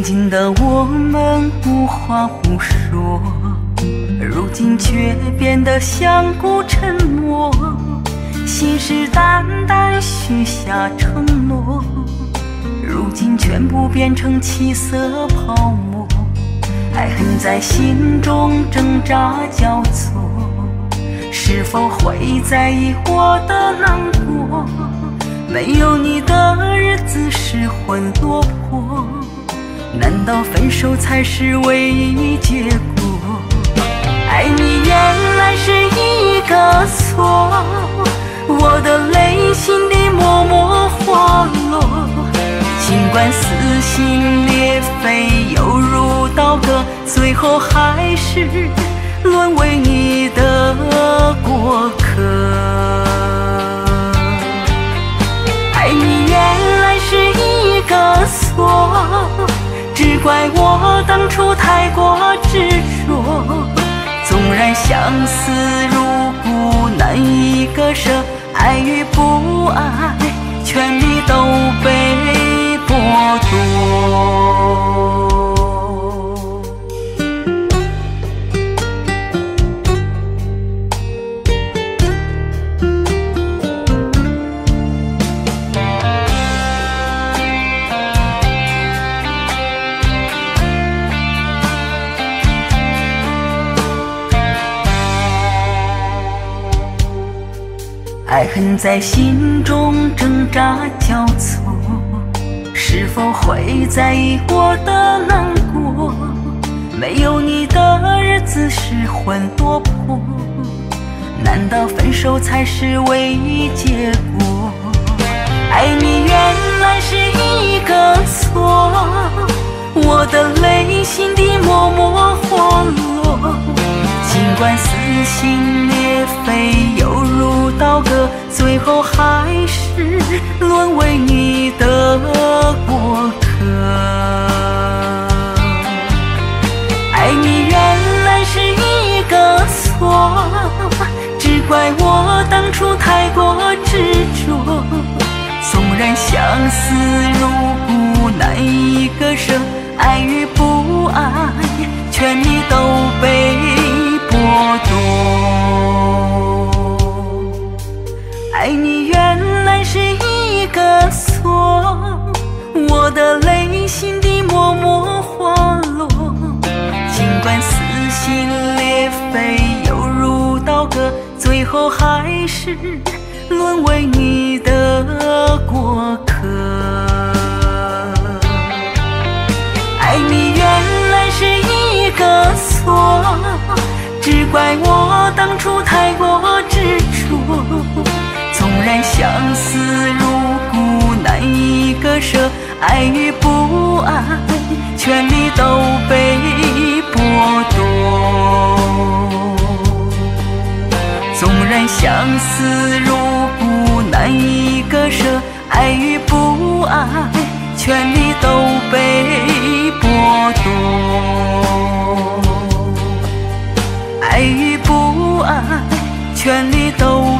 经的我们无话不说，如今却变得相顾沉默，信誓旦旦许下承诺，如今全部变成七色泡沫。爱恨在心中挣扎交错，是否会在意我的难过？没有你的日子失魂落魄，难道分手才是唯一结果？爱你原来是一个错，我的泪心里默默滑落，尽管撕心裂肺犹如刀割，最后还是沦为你的过客。爱你原来是一个错，只怪我当初太过执着，纵然相思如故难以割舍，爱与不爱权利都被剥夺。爱恨在心中挣扎交错，是否会在意我的难过？没有你的日子失魂落魄，难道分手才是唯一结果？爱你原来是一个错，我的泪心底默默滑落，尽管撕心裂肺犹如刀割，最后还是沦为你的过客。爱你原来是一个错，只怪我当初太过执着，纵然相思如故难以割舍，爱与不爱权利都被剥夺。爱你原来是一个错，我的泪心底默默滑落，尽管撕心裂肺犹如刀割，最后还是沦为你的过客。爱你原来是一个错，只怪我当初太过执着，纵然相思如故难以割舍，爱与不爱权利都被剥夺。纵然相思如故难以割舍，爱与不爱权利都被剥夺。爱与不爱权利都